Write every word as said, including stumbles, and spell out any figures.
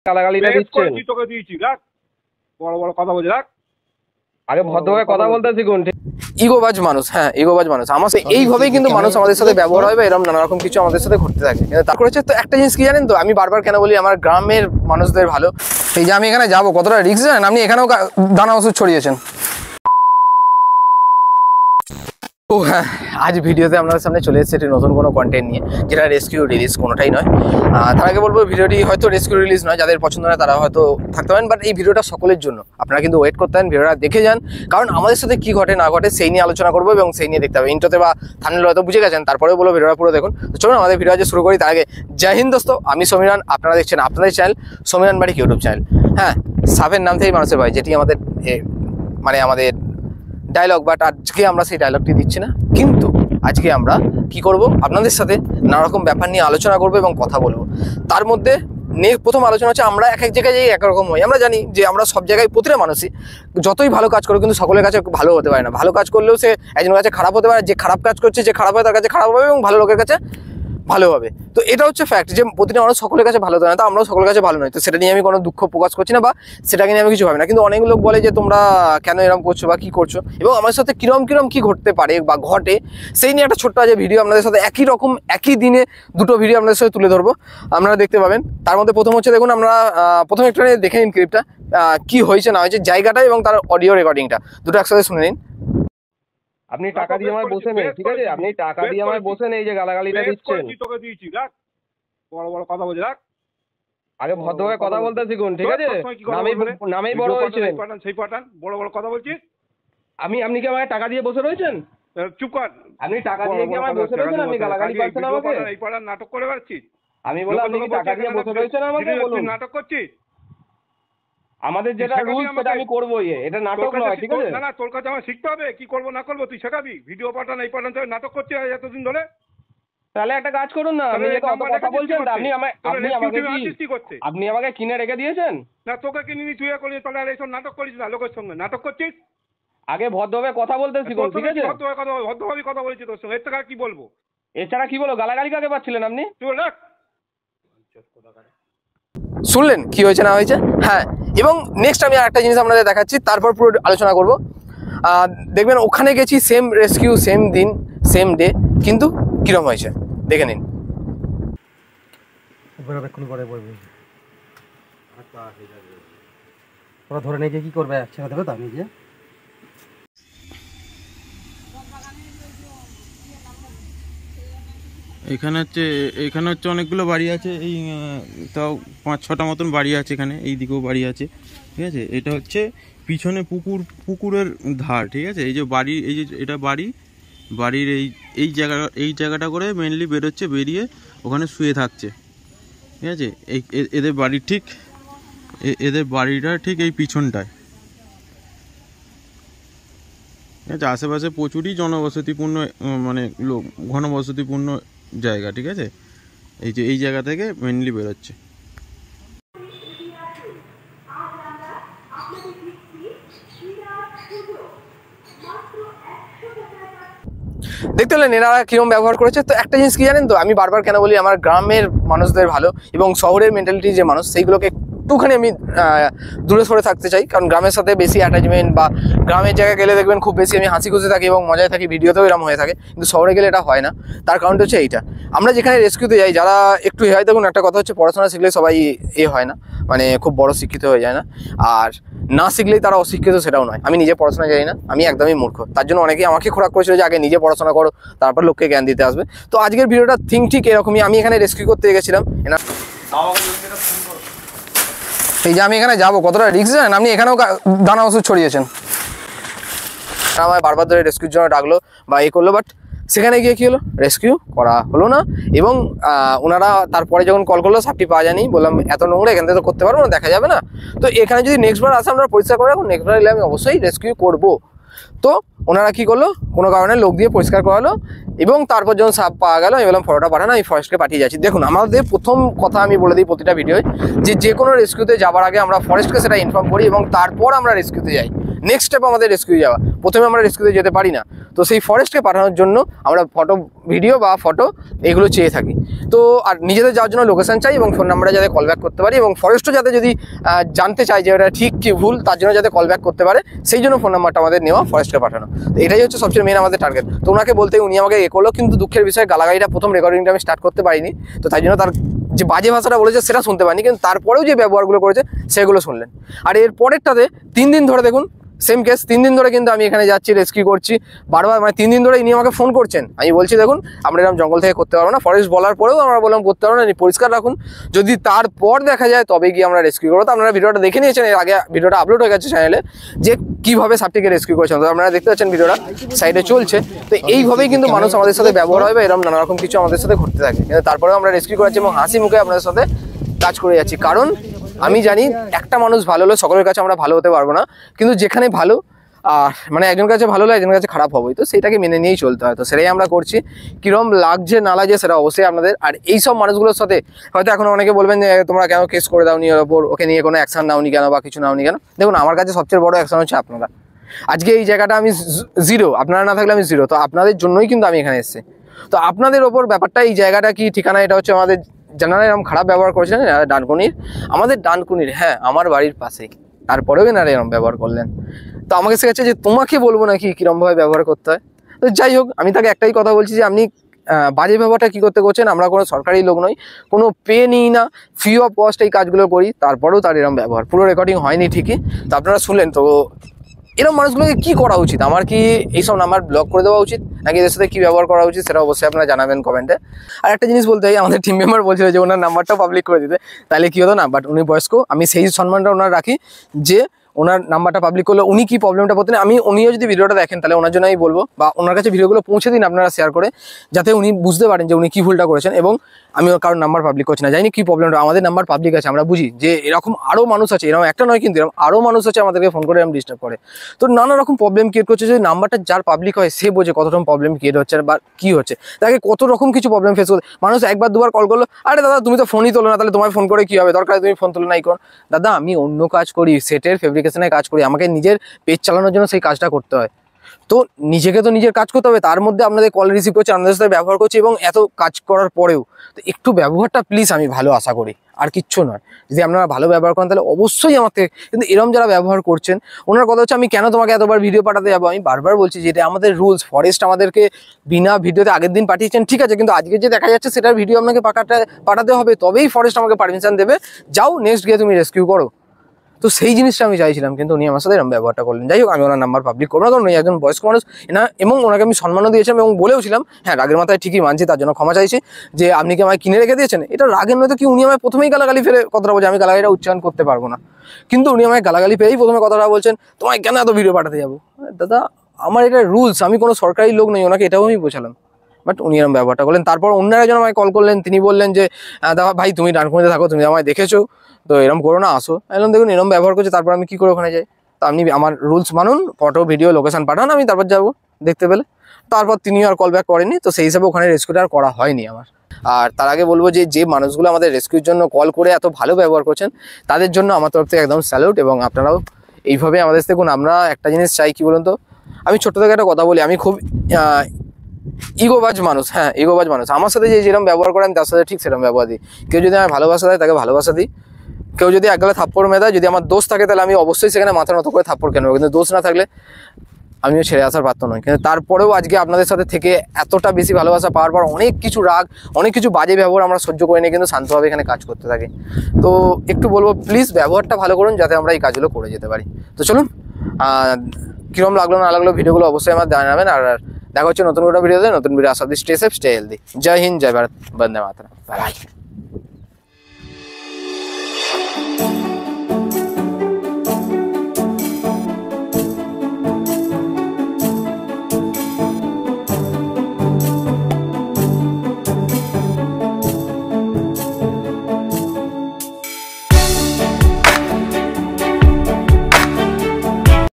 গালাগালিটা দিচ্ছেন তোকে দিয়েছি রাখ বড় বড় কথা বলছি রাখ আগে ভদ্রভাবে কথা বলতে শিখুন। ইগোবাজ মানুষ, হ্যাঁ ইগোবাজ মানুষ আমার এইভাবেই কিন্তু মানুষ আমাদের সাথে ব্যবহার হয় বা এরকম নানা রকম কিছু আমাদের সাথে ঘটতে থাকে। তারপর হচ্ছে তো একটা জিনিস কি জানেন তো, আমি বারবার কেন বলি আমার গ্রামের মানুষদের ভালো, এই যে আমি এখানে যাবো কতটা রিস্ক জানেন, আপনি এখানেও দানা ওষুধ ছড়িয়েছেন। ও হ্যাঁ, আজ ভিডিওতে আপনাদের সামনে চলে এসেছে একটি নতুন কোনো কন্টেন্ট নিয়ে, যেটা রেস্কিউ রিলিজ কোনোটাই নয়। তার আগে বলবো ভিডিওটি হয়তো রেস্কিউ রিলিজ নয়, যাদের পছন্দ নয় তারা হয়তো থাকতে পারেন, বাট এই ভিডিওটা সকলের জন্য। আপনারা কিন্তু ওয়েট করতে পারেন, ভিডিওটা দেখে যান, কারণ আমাদের সাথে কী ঘটে না ঘটে সেই নিয়ে আলোচনা করবো এবং সেই নিয়ে দেখতে হবে। ইন্ট্রোতে বা থাম্বনেলে হয়তো বুঝে গেছেন, তারপরেও বলবো ভিডিওটা পুরো দেখুন। তো চলুন আমাদের ভিডিও আজ শুরু করি। তার আগে জয় হিন্দ দোস্ত, আমি সমীরণ, আপনারা দেখছেন আপনাদের চ্যানেল সমীরণ বাড়ি ইউটিউব চ্যানেল। হ্যাঁ, সাপের নাম থেকেই মানুষের ভয়, যেটি আমাদের মানে আমাদের ডায়লগ, বাট আজকে আমরা সেই ডায়লগটি দিচ্ছি না। কিন্তু আজকে আমরা কি করব, আপনাদের সাথে নানা রকম ব্যাপার নিয়ে আলোচনা করব এবং কথা বলবো। তার মধ্যে প্রথম আলোচনা হচ্ছে, আমরা এক এক জায়গায় যাই একরকম হই। আমরা জানি যে আমরা সব জায়গায় প্রতিটা মানুষই যতই ভালো কাজ করে কিন্তু সকলের কাছে ভালো হতে পারে না। ভালো কাজ করলেও সে একজনের কাছে খারাপ হতে পারে, যে খারাপ কাজ করছে যে খারাপ হয় তার কাছে খারাপ হবে এবং ভালো লোকের কাছে ভালো হবে। তো এটা হচ্ছে ফ্যাক্ট যে প্রতিটা মানুষ সকলের কাছে ভালো হয় না, তো আমরাও সকলের কাছে ভালো নয়। তো সেটা নিয়ে আমি কোনো দুঃখ প্রকাশ করছি না বা সেটাকে নিয়ে আমি কিছু ভাবি না। কিন্তু অনেক লোক বলে যে তোমরা কেন এরকম করছো বা কী করছো, এবং আমার সাথে কিরম কিরম কী ঘটতে পারে বা ঘটে সেই নিয়ে একটা ছোট্ট যে ভিডিও আপনাদের সাথে একই রকম একই দিনে দুটো ভিডিও আপনাদের সাথে তুলে ধরবো, আপনারা দেখতে পাবেন। তার মধ্যে প্রথম হচ্ছে দেখুন, আমরা প্রথম একটা দেখে নিন ক্লিপটা, কী হয়েছে না হয়েছে জায়গাটা এবং তার অডিও রেকর্ডিংটা দুটো একসাথে শুনে নিন। আপনি টাকা দিয়ে আমায় বসে নেই, ঠিক আছে? আপনি টাকা দিয়ে আমায় বসে নেই, যে গালাগালিটা দিচ্ছেন। তোকে দিয়েছি রাখ বড় বড় কথা বলছি রাখ আগে ভদ্রভাবে কথা বলতে শিখুন, ঠিক আছে? নামেই নামেই বড় হয়েছেন সেই পাঠান বড় বড় কথা বলছিস। আমি আপনি কি আমায় টাকা দিয়ে বসে রয়েছেন? চুপ কর। আপনি টাকা দিয়ে কি আমায় বসে রয়েছেন? আপনি গালাগালি করছেন আমাকে। এই পাঠান নাটক করে বেড়াচ্ছিস। আমি বললাম আপনি কি টাকা দিয়ে বসে রয়েছেন আমাকে বলুন। নাটক করছিস। আমাদের যেটা রুলস সেটা আমি করবোই, এটা নাটক নয়, ঠিক আছে? না না, তোর কাছে আমার শিখতে হবে কি করবো না করবো, তুই শেখাবি। ভিডিও পাঠান এই পাঠান নাটক করছিস এতদিন ধরে। তাহলে একটা কাজ করুন না, আপনি যেহেতু অত কথা বলছেন, আপনি আমায় আপনি আমাকে কি করতে আপনি আমাকে কিনে রেখে দিয়েছেন? না, তোকে কিনিনি, তুই করলি, তাহলে আর এইসব নাটক করিস না, লোকের সঙ্গে নাটক করছিস। আগে ভদ্রভাবে কথা বলতে শিখুন, ঠিক আছে? ভদ্রভাবে কথা ভদ্রভাবে কথা বলছি তোর সঙ্গে, এর থেকে আর কি বলবো? এছাড়া কি বলো, গালাগালি কাকে পাচ্ছিলেন আপনি? তুই রাখ। শুনলেন কি হয়েছে না হয়েছে? হ্যাঁ, এবং নেক্সট আমি আরেকটা জিনিস আপনাদের দেখাচ্ছি, তারপর পুরো আলোচনা করব। দেখবেন ওখানে গেছি সেম রেস্কিউ, সেম দিন সেম ডে, কিন্তু কীরকম হয়েছে দেখে নিন। ওরা ধরে নিয়ে গিয়ে কী করবে, ছেড়ে দেবে তো? আমি গিয়ে এখানে হচ্ছে এখানে হচ্ছে অনেকগুলো বাড়ি আছে, এই তাও পাঁচ ছটা মতন বাড়ি আছে এখানে, এই দিকেও বাড়ি আছে, ঠিক আছে? এটা হচ্ছে পিছনে পুকুর, পুকুরের ধার, ঠিক আছে? এই যে বাড়ি, এই যে এটা বাড়ি, বাড়ির এই এই জায়গা এই জায়গাটা করে মেনলি বেরোচ্ছে, বেরিয়ে ওখানে শুয়ে থাকছে, ঠিক আছে? এই এদের বাড়ি ঠিক এদের বাড়িটা ঠিক এই পিছনটায়, ঠিক আছে? আশেপাশে প্রচুরই জনবসতিপূর্ণ মানে লোক ঘনবসতিপূর্ণ জায়গা, ঠিক আছে? এই যে এই জায়গা থেকে মেনলি বেরোচ্ছে। দেখতে পেলেন এনারা কিরকম ব্যবহার করেছে। তো একটা জিনিস কি জানেন তো, আমি বারবার কেন বলি আমার গ্রামের মানুষদের ভালো এবং শহরের মেন্টালিটি যে মানুষ সেইগুলোকে একটুখানি আমি দূরে সরে থাকতে চাই, কারণ গ্রামের সাথে বেশি অ্যাটাচমেন্ট বা গ্রামের জায়গায় গেলে দেখবেন খুব বেশি আমি হাসি খুশি থাকি এবং মজায় থাকি, ভিডিওতেও এরকম হয়ে থাকে, কিন্তু শহরে গেলে এটা হয় না। তার কারণটা হচ্ছে এইটা, আমরা যেখানে রেস্কিউতে যাই যারা একটু হয়, দেখুন একটা কথা হচ্ছে পড়াশোনা শিখলে সবাই এ হয় না, মানে খুব বড় শিক্ষিত হয়ে যায় না, আর না শিখলেই তারা অশিক্ষিত সেটাও নয়। আমি নিজে পড়াশোনা জানি না, আমি একদমই মূর্খ, তার জন্য অনেকেই আমাকে খোরাক করেছিল যে আগে নিজে পড়াশোনা করো তারপর লোককে জ্ঞান দিতে আসবে। তো আজকের ভিডিওটা থিঙ্ক ঠিক এরকমই, আমি এখানে রেস্কিউ করতে গেছিলাম। এই যে আমি এখানে যাবো কতটা রিস্ক জানেন, আপনি এখানেও দানা ওষুধ ছড়িয়েছেন। আমায় বারবার ধরে রেস্কিউর জন্য ডাকলো বা এ করলো, বাট সেখানে গিয়ে কী হলো, রেস্কিউ করা হলো না। এবং ওনারা তারপরে যখন কল করলো সাপটি পাওয়া যায়নি, বললাম এত নোংরা এখান থেকে তো করতে পারবো না, দেখা যাবে না। তো এখানে যদি নেক্সট বার আসে আমরা পরিষ্কার করে রাখুন, নেক্সট বার এলে আমি অবশ্যই রেস্কিউ করবো। তো ওনারা কী করলো, কোনো কারণে লোক দিয়ে পরিষ্কার করালো এবং তারপর যখন সাপ পাওয়া গেল আমি বললাম ফটোটা পাঠানো, আমি ফরেস্টকে পাঠিয়ে যাচ্ছি। দেখুন আমাদের প্রথম কথা আমি বলে দিই প্রতিটা ভিডিওয়, যে যে কোনো রেস্কিউতে যাওয়ার আগে আমরা ফরেস্টকে সেটা ইনফর্ম করি এবং তারপর আমরা রেস্কিউতে যাই। নেক্সট স্টেপ আমাদের রেস্কিউ যাওয়া, প্রথমে আমরা রেস্কিউতে যেতে পারি না। তো সেই ফরেস্টকে পাঠানোর জন্য আমরা ফটো ভিডিও বা ফটো এগুলো চেয়ে থাকি। তো আর নিজেদের যাওয়ার জন্য লোকেশন চাই এবং ফোন নাম্বারে যাতে কল ব্যাক করতে পারি, এবং ফরেস্টও যাতে যদি জানতে চাই যে ওটা ঠিক কি ভুল তার জন্য যাতে কল ব্যাক করতে পারে, সেই জন্য ফোন নাম্বারটা আমাদের নেওয়া, ফরেস্টকে পাঠানো। তো এটাই হচ্ছে সবচেয়ে মেন আমাদের টার্গেট। তো ওনাকে বলতে উনি আমাকে এ করলো, কিন্তু দুঃখের বিষয়ে গালাগালিটা প্রথম রেকর্ডিংটা আমি স্টার্ট করতে পারিনি, তো তাই জন্য তার যে বাজে ভাষাটা বলেছে সেটা শুনতে পারিনি, কিন্তু তারপরেও যে ব্যবহারগুলো করেছে সেগুলো শুনলেন। আর এর পরেরটাতে তিন দিন ধরে দেখুন সেম কেস, তিন দিন ধরে কিন্তু আমি এখানে যাচ্ছি, রেস্কিউ করছি বারবার, মানে তিন দিন ধরে ইনি আমাকে ফোন করছেন। আমি বলছি দেখুন আমরা এরকম জঙ্গল থেকে করতে পারবো না, ফরেস্ট বলার পরেও আমরা বললাম করতে পারবো না, পরিষ্কার রাখুন, যদি তারপর দেখা যায় তবে গিয়ে আমরা রেস্কিউ করবো। তো আপনারা ভিডিওটা দেখে নিয়েছেন, এর আগে ভিডিওটা আপলোড হয়ে গেছে চ্যানেলে, যে কীভাবে সাপটিকে রেস্কিউ করেছেন। তো আপনারা দেখতে পাচ্ছেন ভিডিওটা সাইডে চলছে। তো এইভাবেই কিন্তু মানুষ আমাদের সাথে ব্যবহার হয় বা এরকম নানা রকম কিছু আমাদের সাথে ঘটতে থাকে, কিন্তু তারপরেও আমরা রেস্কিউ করাচ্ছি এবং হাসি মুখে আপনাদের সাথে কাজ করে যাচ্ছি। কারণ আমি জানি একটা মানুষ ভালো হলে সকলের কাছে আমরা ভালো হতে পারবো না, কিন্তু যেখানে ভালো আর মানে একজন কাছে ভালো লাগে একজনের কাছে খারাপ হবেই, তো সেটাকে মেনে নিয়েই চলতে হয়। তো সেটাই আমরা করছি। কীরকম লাগছে না লাগছে সেটা অবশ্যই আপনাদের। আর এই সব মানুষগুলোর সাথে হয়তো এখন অনেকে বলবেন যে তোমরা কেন কেস করে দাওনি ওর ওপর, ওকে নিয়ে কোনো অ্যাকশন নাওনি কেন বা কিছু নাওনি কেন। দেখুন আমার কাছে সবচেয়ে বড় অ্যাকশন হচ্ছে আপনারা। আজকে এই জায়গাটা আমি জিরো, আপনারা না থাকলে আমি জিরো, তো আপনাদের জন্যই কিন্তু আমি এখানে এসেছি। তো আপনাদের ওপর ব্যাপারটা, এই জায়গাটা কি ঠিকানা, এটা হচ্ছে আমাদের জানারা এরকম খারাপ ব্যবহার করেছেন ডানকুনির, আমাদের ডানকুনির, হ্যাঁ আমার বাড়ির পাশেই, তারপরেও এনারা এরকম ব্যবহার করলেন। তো আমাকে শেখাচ্ছে যে তোমাকে বলবো নাকি কীরকমভাবে ব্যবহার করতে হয়। তো যাই হোক, আমি তাকে একটাই কথা বলছি যে আপনি বাজে ব্যবহারটা কী করতে করছেন, আমরা কোনো সরকারি লোক নই, কোনো পে নিই না, ফ্রি অফ কস্ট এই কাজগুলো করি, তারপরেও তার এরকম ব্যবহার। পুরো রেকর্ডিং হয়নি ঠিকই, তো আপনারা শুনলেন। তো এরকম মানুষগুলোকে কী করা উচিত, আমার কি এইসব নাম্বার ব্লক করে দেওয়া উচিত নাকি এদের সাথে কী ব্যবহার করা উচিত, সেটা অবশ্যই আপনারা জানাবেন কমেন্টে। আর একটা জিনিস বলতে হয়, আমাদের টিম মেম্বার বলছিল যে ওনার নাম্বারটাও পাবলিক করে দিতে, তাহলে কী হতো না, বাট উনি বয়স্ক, আমি সেই সম্মানটা ওনার রাখি যে ওনার নাম্বারটা পাবলিক করলে উনি কি প্রবলেমটা পড়তেন, আমি উনিও যদি ভিডিওটা দেখেন তাহলে ওনার জন্য আমি বলবো, বা ওনার কাছে ভিডিওগুলো পৌঁছে দিন আপনারা শেয়ার করে, যাতে উনি বুঝতে পারেন যে উনি কী ভুলটা করেছেন। এবং আমি কারোর নাম্বার পাবলিক করছি না, জানি কী প্রবলেমটা, আমাদের নাম্বার পাবলিক আছে, আমরা বুঝি যে এরকম আরও মানুষ আছে, এরকম একটা নয় কিন্তু এরকম আরও মানুষ আছে আমাদেরকে ফোন করে এরকম ডিস্টার্ব করে। তো নানা রকম প্রবলেম ক্রিয়েট করছে, যদি নাম্বারটা যার পাবলিক হয় সে বোঝে কত রকম প্রবলেম ক্রিয়েট হচ্ছে বা কী হচ্ছে, তাকে কত রকম কিছু প্রবলেম ফেস করতে। মানুষ একবার দুবার কল করলো, আরে দাদা তুমি তো ফোনই তোলো না, তাহলে তোমায় ফোন করে কী হবে, দরকার তুমি ফোন তোলো না, এই করো। দাদা আমি অন্য কাজ করি, সেটের ফেব্রিকেশনে কাজ করি, আমাকে নিজের পেজ চালানোর জন্য সেই কাজটা করতে হয়। তো নিজেকে তো নিজের কাজ করতে হবে, তার মধ্যে আপনাদের কল রিসিভ করছে, আপনাদের সাথে ব্যবহার করছি, এবং এত কাজ করার পরেও তো একটু ব্যবহারটা প্লিজ আমি ভালো আশা করি, আর কিচ্ছু নয়। যদি আপনারা ভালো ব্যবহার করেন তাহলে অবশ্যই আমার থেকে, কিন্তু এরকম যারা ব্যবহার করছেন ওনার কথা হচ্ছে আমি কেন তোমাকে এতবার ভিডিও পাঠাতে যাবো। আমি বারবার বলছি যে এটা আমাদের রুলস, ফরেস্ট আমাদেরকে বিনা ভিডিওতে আগের দিন পাঠিয়েছেন ঠিক আছে, কিন্তু আজকে যে দেখা যাচ্ছে সেটার ভিডিও আপনাকে পাঠাতে পাঠাতে হবে, তবেই ফরেস্ট আমাকে পারমিশন দেবে, যাও নেক্সট গিয়ে তুমি রেস্কিউ করো। তো সেই জিনিসটা আমি চাইছিলাম, কিন্তু উনি আমার সাথে এরকম ব্যবহারটা করলেন। যাই হোক, আমি ওনার নাম্বার পাবলিক করবো না, কারণ উনি একজন বয়স্ক মানুষ না, এবং ওনাকে আমি সম্মানও দিয়েছিলাম এবং বলেওছিলাম, হ্যাঁ রাগের মাথায় ঠিকই মানছি, তার জন্য ক্ষমা চাইছি যে আপনি কি আমায় কিনে রেখে দিয়েছেন। এটা রাগের নয়তো কি, উনি আমায় প্রথমেই গালাগালি ফেলে কথাটা বলছে, আমি গালাগালিটা উচ্চারণ করতে পারবো না, কিন্তু উনি আমায় গালাগালি ফেলেই প্রথমে কথাটা বলছেন, তোমায় কেন এত ভিডিও পাঠাতে যাবো। দাদা আমার এটা রুলস, আমি কোনো সরকারি লোক নই, ওনাকে এটাও আমি বোঝালাম, বাট উনি এরকম ব্যবহারটা করলেন। তারপর অন্যরা একজন আমায় কল করলেন, তিনি বললেন যে দাদা ভাই তুমি ডানকুনিতে থাকো, তুমি আমায় দেখেছো, তো এরকম করো না, আসো। এরকম দেখুন এরকম ব্যবহার করছে, তারপর আমি কী করে ওখানে যাই। তো আপনি আমার রুলস মানুন, ফটো ভিডিও লোকেশন পাঠান, আমি তারপর যাবো দেখতে পেলে। তারপর তিনি আর কল ব্যাক করেননি, তো সেই হিসাবে ওখানে রেস্কিউটা আর করা হয়নি আমার। আর তার আগে বলবো যে যে মানুষগুলো আমাদের রেস্কিউর জন্য কল করে এত ভালো ব্যবহার করছেন তাদের জন্য আমার তরফ থেকে একদম স্যালুট, এবং আপনারাও এইভাবে আমাদের দেখুন। আমরা একটা জিনিস চাই কি বলুন তো, আমি ছোট্ট থেকে একটা কথা বলি, আমি খুব ইগোবাজ মানুষ, হ্যাঁ ইগোবাজ মানুষ। আমার সাথে যে যেরকম ব্যবহার করে আমি তার সাথে ঠিক সেরকম ব্যবহার দিই। কেউ যদি আমার ভালোবাসা দেয় তাকে ভালোবাসা দিই, কেউ যদি এক গালে থাপ্পড় মেরে দেয়, যদি আমার দোষ থাকে তাহলে আমি অবশ্যই সেখানে মাথার মতো করে থাপ্পড় কেন, কিন্তু দোষ না থাকলে আমিও ছেড়ে আসার পারতো নয়। কিন্তু তারপরেও আজকে আপনাদের সাথে থেকে এতটা বেশি ভালোবাসা পাওয়ার পর অনেক কিছু রাগ, অনেক কিছু বাজে ব্যবহার আমরা সহ্য করে নিয়ে কিন্তু শান্তভাবে এখানে কাজ করতে থাকি। তো একটু বলবো প্লিজ ব্যবহারটা ভালো করুন, যাতে আমরা এই কাজগুলো করে যেতে পারি। তো চলুন, কীরকম লাগলো না লাগলো ভিডিওগুলো অবশ্যই আমার জানাবেন। আর দেখা হচ্ছে নতুন কোনো ভিডিওতে, নতুন ভিডিও আসার স্টে সেফ, স্টে হেলদি। জয় হিন্দ, জয় ভারত, বন্দে মাতরম, বাই বাই।